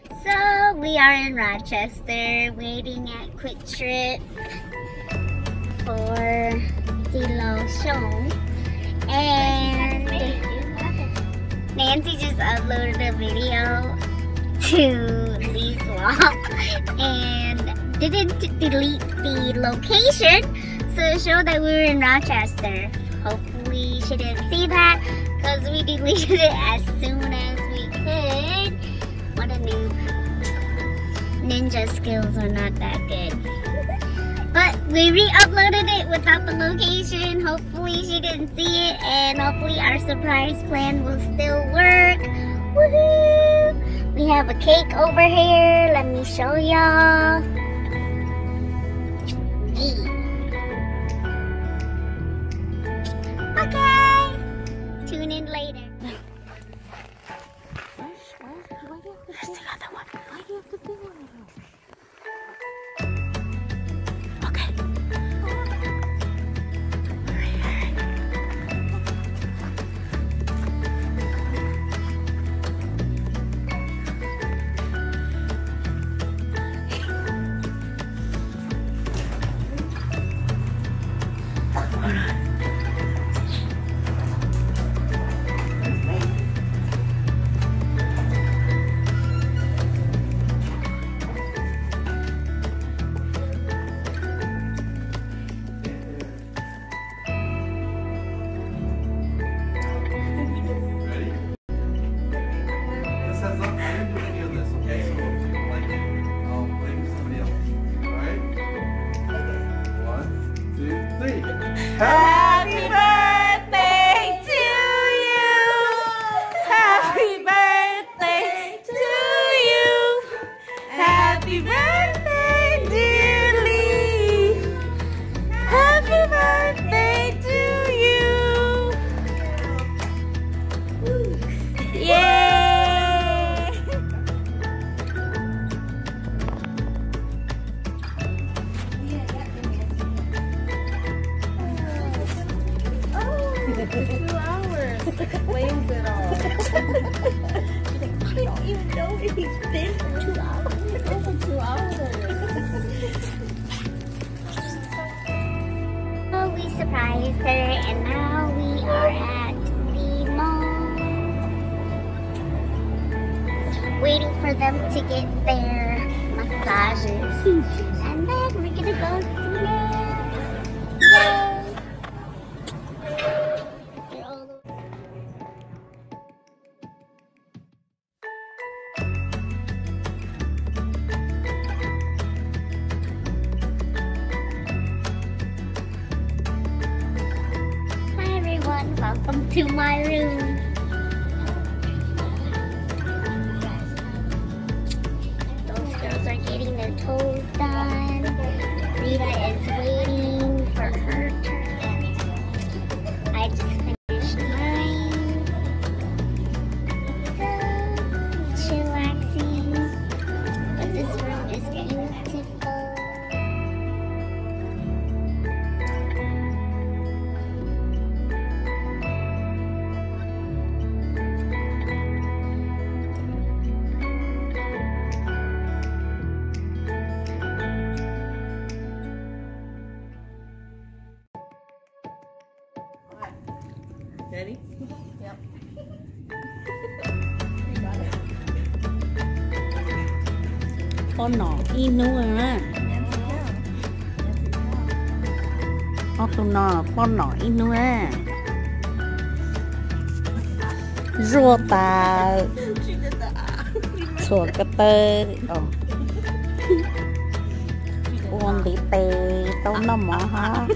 So we are in Rochester waiting at Quick Trip for Xiong, and Nancy just uploaded a video to Lee's vlog and didn't delete the location, so it showed that we were in Rochester. Hopefully she didn't see that because we deleted it as soon as we could. What a noob. Ninja skills are not that good. But we re-uploaded it without the location. Hopefully she didn't see it, and hopefully our surprise plan will still work. Woohoo! We have a cake over here. Let me show y'all. Okay. Tune in later. Where's the other one? Why do you have to do one of them? Happy birthday to you! Happy birthday to you! Happy birthday, dear Lee! Happy birthday to you! Yay! Explains it all. She's like, I don't even know if he's been for 2 hours. Over 2 hours. So we surprised her, and now we are at the mall, waiting for them to get their massages, and then we're gonna go do nails. Yay! Welcome to my room. Those girls are getting their toes done. Rita is waiting for her turn. I just finished mine. So chillaxing. But this room is beautiful. Ready? Yep. Con nỏ in đâu à? Con nỏ con nỏ in đâu à? Rùa ta sủa cái tơ con đi tê tao nằm mà ha.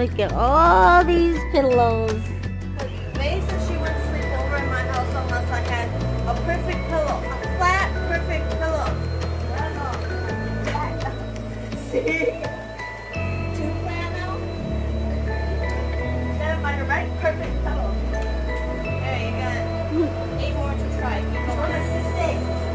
Look at all these pillows. May said she wouldn't sleep over in my house unless I had a perfect pillow. A flat, perfect pillow. See? Too flat now? Gotta find the right perfect pillow. There, you got 8 more to try. You don't want to stay.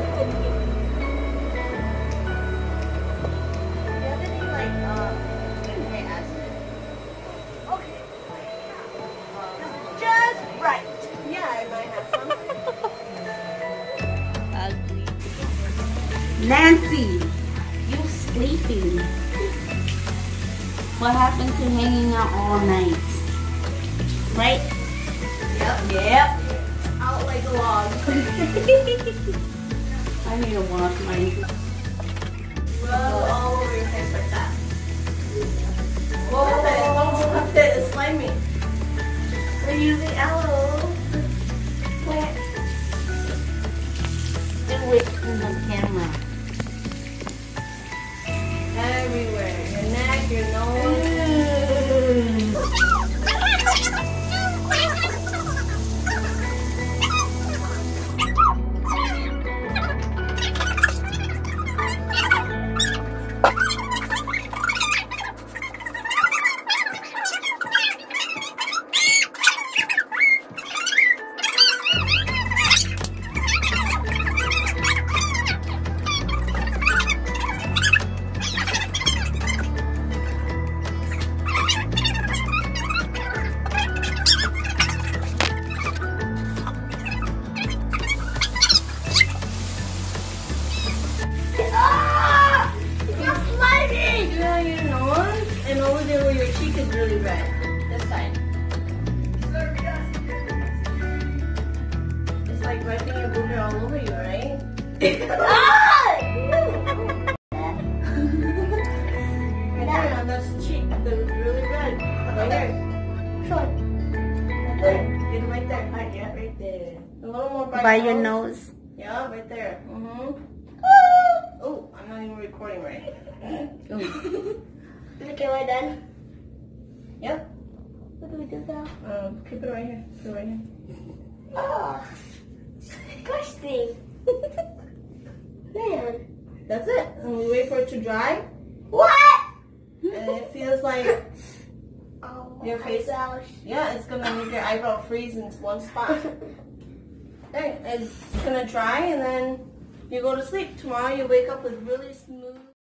The other thing, like, okay, acid. Okay. Just right. Yeah, I might have some. Ugly. Nancy, you sleeping. What happened to hanging out all night? Right? Yep. Out like a log. I need to wash mine. Rub all over your face like that. Whoa, don't touch it. It's slimy. We're using aloe. Where? Do it in the camera. Everywhere. Your neck, your nose. And over there where your cheek is really red. This side. It's like wiping your booger all over you, right? Right there, on this cheek, the really red. Right there. Show it. Right there. Get it right there. Yeah, right there. A little more By your nose. Yeah, right there. Oh, I'm not even recording right. Okay, we're done. Yep. What do we do now? Keep it right here. Keep it right here. Oh, disgusting. Man. That's it. And we wait for it to dry. What? And it feels like Oh, your face. gosh. Yeah, it's gonna make your eyebrow freeze in one spot. Okay, it's gonna dry and then you go to sleep. Tomorrow you wake up with really smooth.